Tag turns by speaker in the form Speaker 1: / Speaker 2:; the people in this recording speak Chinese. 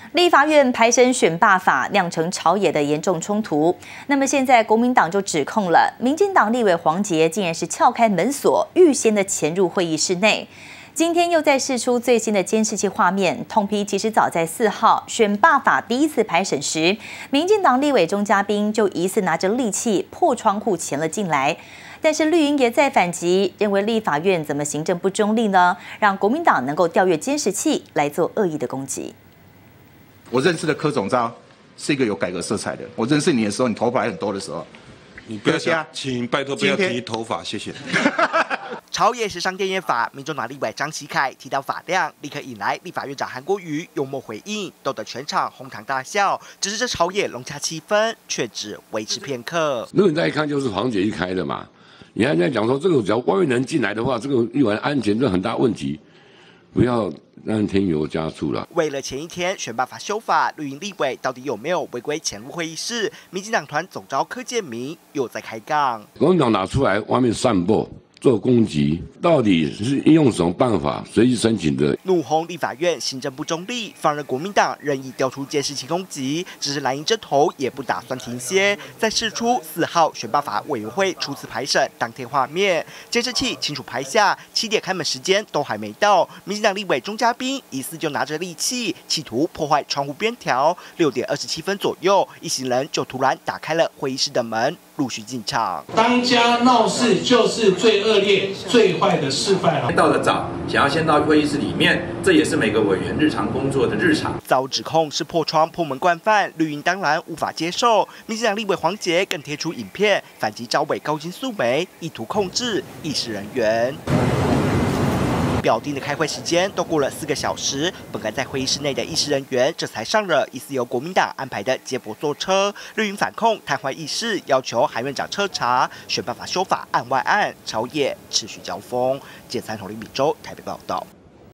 Speaker 1: 立法院排审选罢法酿成朝野的严重冲突。那么现在国民党就指控了民进党立委黄捷竟然是撬开门锁，预先的潜入会议室内。今天又再释出最新的监视器画面，痛批其实早在4号选罢法第一次排审时，民进党立委钟嘉宾就疑似拿着利器破窗户潜了进来。但是绿营也在反击，认为立法院怎么行政不中立呢？让国民党能够调阅监视器来做恶意的攻击。
Speaker 2: 我认识的柯总召是一个有改革色彩的。我认识你的时候，你头发还很多的时候，
Speaker 3: 你不要瞎，请拜托不要提头发，谢谢。
Speaker 4: 朝野时尚电业法，民众党立委张启凯提到法量，立刻引来立法院长韩国瑜幽默回应，逗得全场哄堂大笑。只是这朝野融洽气氛，却只维持片刻。
Speaker 5: 如果你再一看，就是黄捷一开的嘛。你还在讲说，这个只要外面人进来的话，这个议员安全这很大问题，不要让添油加醋了。
Speaker 4: 为了前一天选罢法修法，绿营立委到底有没有违规潜入会议室？民进党团总召柯建铭又在开杠。
Speaker 5: 国民党拿出来外面散播。做攻击，到底是用什么办法？谁去申请的？
Speaker 4: 怒轰立法院行政不中立，放任国民党任意调出监视器攻击。只是蓝营这头也不打算停歇，在释出4号选罢法委员会初次排审当天画面，监视器清楚拍下7点开门时间都还没到，民进党立委钟嘉宾疑似就拿着利器，企图破坏窗户边条。6点27分左右，一行人就突然打开了会议室的门。陆续进场，
Speaker 6: 当家闹事就是最恶劣、最坏的示范了。
Speaker 7: 到了早，想要先到会议室里面，这也是每个委员日常工作的日常。
Speaker 4: 遭指控是破窗破门惯犯，绿营当然无法接受。民进党立委黄捷更贴出影片反击招委高金素梅，意图控制议事人员。表定的开会时间都过了4个小时，本该在会议室内的议事人员这才上了疑似由国民党安排的接驳座车。绿营反控瘫痪议事，要求韩院长彻查。选罢法修法案外案，朝野持续交锋。简3统林比州台北报道。